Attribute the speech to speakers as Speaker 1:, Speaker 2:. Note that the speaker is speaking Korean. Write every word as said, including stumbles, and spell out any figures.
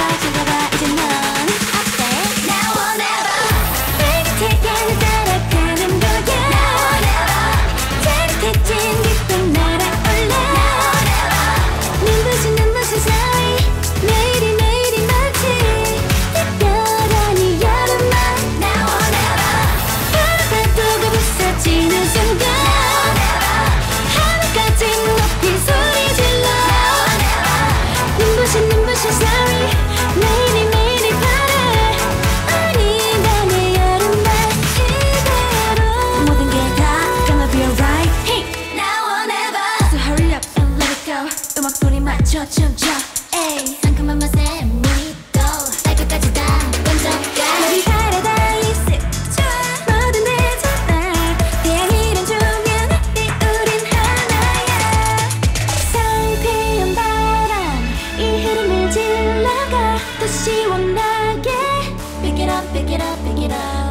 Speaker 1: 즐거워 즐거워 이제 넌 어때? Now or never 빨갛게 따라가는 거야 Now or never 짜릿해진 기쁨 날아올라 Now or never 눈부신 눈부신 사이 내일이 내일이 마치 특별한 이 여름만 Now or never 하루가 두고 부서지는 순간 Now or never 하늘까지 높이 소리 질러 Now or never 눈부신 눈부신 사이 내일이 내일이 바래 아니다 내 여름만 이대로 모든 게 다 gonna be alright Hey now or never So hurry up and let it go 음악 소리 맞춰 춤춰 에이 상큼한 맛에 물이 또 발끝까지 다 던져가 우리 paradise 좋아 뭐든 되잖아 태양이란 조명이 우린 하나야 상쾌한 바람 이 흐름을 질러가 더 시원하게 Pick it up pick it up pick it up